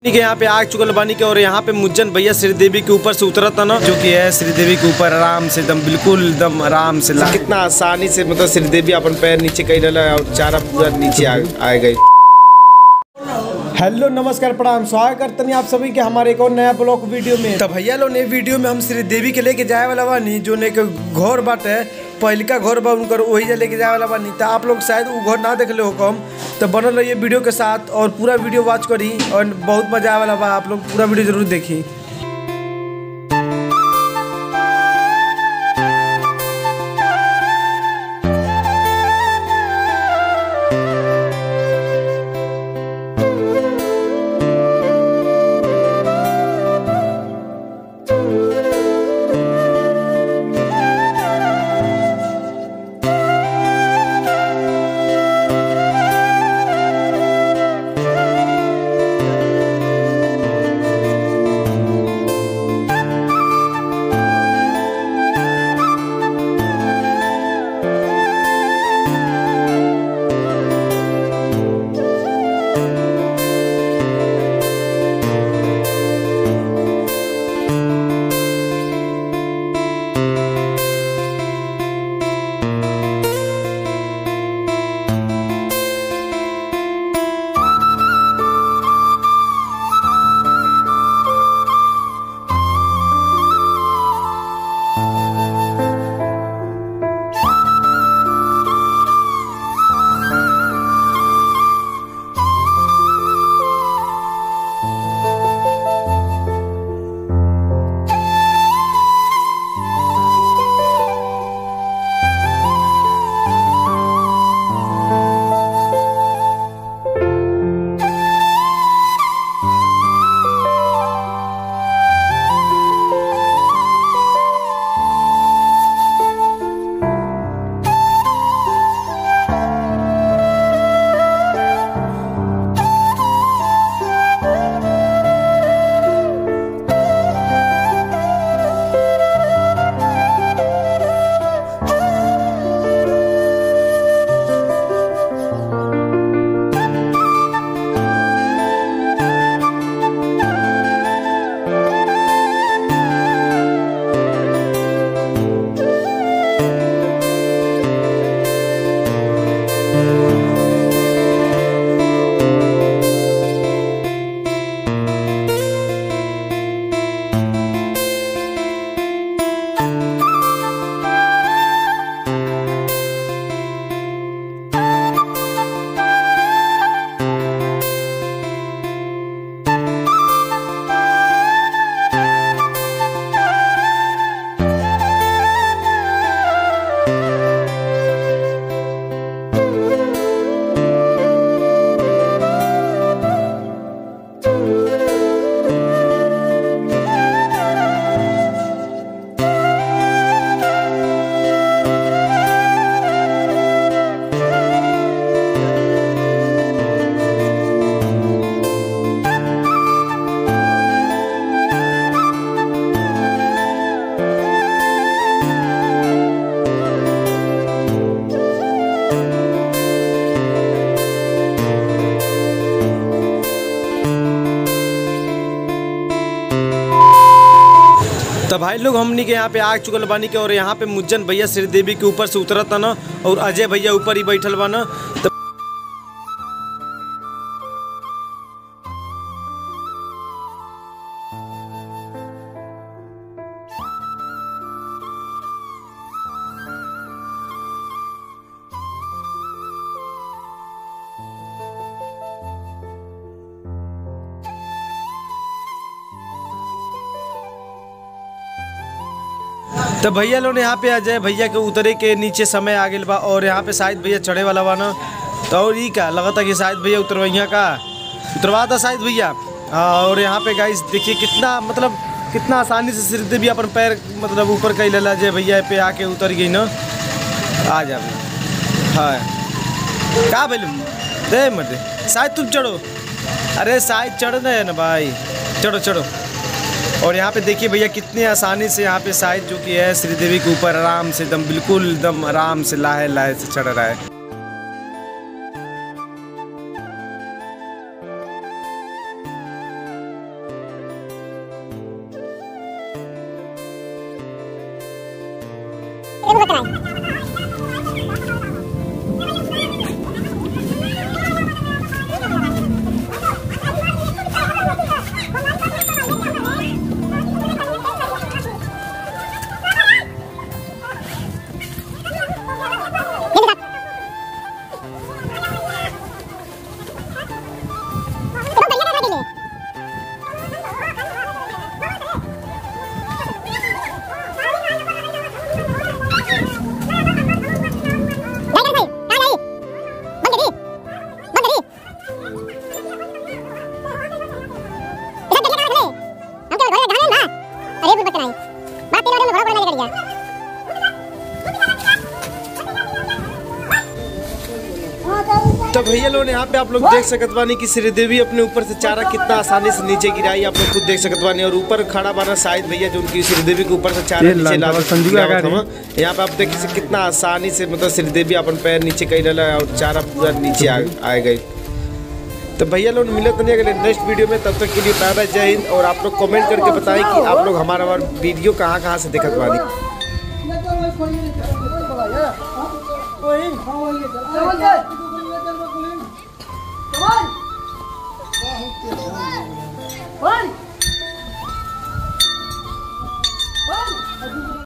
ठीक है, यहाँ पे आग चुकल बानी के और यहाँ पे मुज्जन भैया श्रीदेवी के ऊपर से उतरत ना, जो कि है श्रीदेवी के ऊपर आराम से एकदम बिल्कुल एकदम आराम से कितना आसानी से मतलब श्रीदेवी अपन पैर नीचे कई और चारा पूरा नीचे आ गई। हेलो नमस्कार प्रणाम, स्वागत करते हैं आप सभी के हमारे एक और नया ब्लॉग वीडियो में। तो भैया लोग ने वीडियो में हम श्रीदेवी के लेके जाए वाला बानी, जो ने घर बाटे पहलिका घर बा उनकर, वही जा लेके जाए वाला बानी। तो आप लोग शायद वो घर ना देख ले हो कम, तो बनल रहिए वीडियो के साथ और पूरा वीडियो वॉच करी और बहुत मजा आए वाला बा। आप लोग पूरा वीडियो जरूर देखी। तो भाई लोग हमनी के यहाँ पे आग चुकल बानी के और यहाँ पे मुज्जन भैया श्रीदेवी के ऊपर से उतरत ना और अजय भैया ऊपर ही बैठल बा ना। तो भैया लोग यहाँ पे अजय भैया के उतरे के नीचे समय आ गया बा और यहाँ पे शायद भैया चढ़े वाला बा ना। तो और ये क्या लगता कि शायद भैया उतरवैया का उतरवा था शायद भैया। और यहाँ पे गाइस देखिए कितना आसानी से श्रीदेवी अपन पैर मतलब ऊपर कई लेला अजय भैया पे आके उतर गई ना। आ जा हाँ का भैलू दे मत शायद तुम चढ़ो, अरे शायद चढ़ना है ना भाई, चढ़ो चढ़ो। और यहाँ पे देखिए भैया कितनी आसानी से यहाँ पे शायद जो कि है श्रीदेवी के ऊपर आराम से एकदम बिल्कुल एकदम आराम से लाहे लाहे से चढ़ रहा है। तो भैया लोग यहाँ पे आप लोग देख सकत बानी कि श्रीदेवी अपने ऊपर से चारा कितना आसानी से नीचे गिराई, आप लोग खुद देख सकत बानी। और ऊपर खड़ा बाना शाहिद भैया जो उनकी श्रीदेवी के ऊपर से चारा नीचे यहाँ पे आप देखिए कितना आसानी से मतलब श्रीदेवी अपन पैर नीचे कही रहा और चारा पूरा नीचे आ गई। तो भैया लोग मिले तो नहीं अगले नेक्स्ट वीडियो में, तब तक के लिए बाय बाय, जय हिंद। और आप लोग कमेंट करके बताएं कि आप लोग हमारा वीडियो कहाँ से देखत बानी।